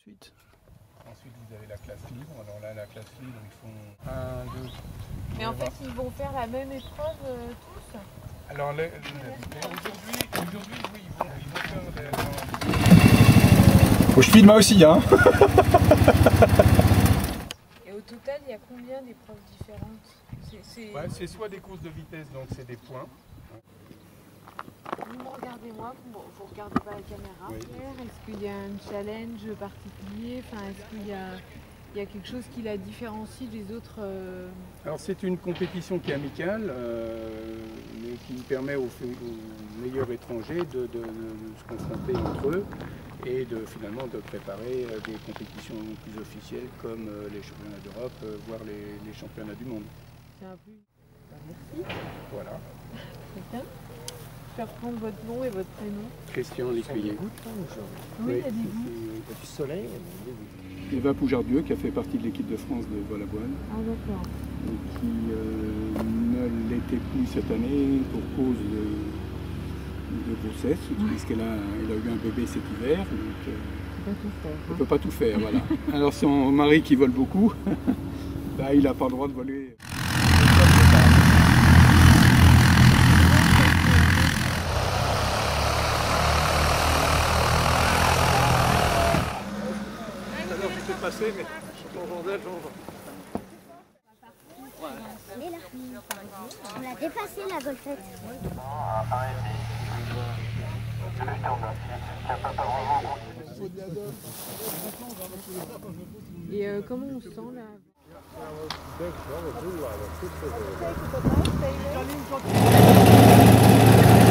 Ensuite, vous avez la classe libre. Alors là, la classe libre, ils font 1, 2. Mais en fait, ils vont faire la même épreuve tous. Alors aujourd'hui, oui, ils vont faire des... Faut que je filme moi aussi, hein. Et au total, il y a combien d'épreuves différentes? C'est soit des courses de vitesse, donc c'est des points. Vous me regardez moi, vous ne regardez pas la caméra. Oui. Est-ce qu'il y a un challenge particulier? Enfin, est-ce qu'il y a quelque chose qui la différencie des autres Alors c'est une compétition qui est amicale, mais qui permet aux meilleurs étrangers de se confronter entre eux et finalement de préparer des compétitions plus officielles comme les championnats d'Europe, voire les championnats du monde. C'est un peu... Merci. Voilà. Très bien. Je vais reprendre votre nom et votre prénom. Christian Lécuyer. Oui, il y a des goûts. Il y a du soleil. Eva Poujardieu qui a fait partie de l'équipe de France de vol à voile Ah d'accord. et qui ne l'était plus cette année pour cause de grossesse, puisqu'elle a eu un bébé cet hiver. Donc, elle ne peut pas tout faire, voilà. Alors son mari qui vole beaucoup, bah, il n'a pas le droit de voler. Passé, mais je suis en bordel, Et là, on l'a dépassé la golfette. Et comment on se sent là? Là,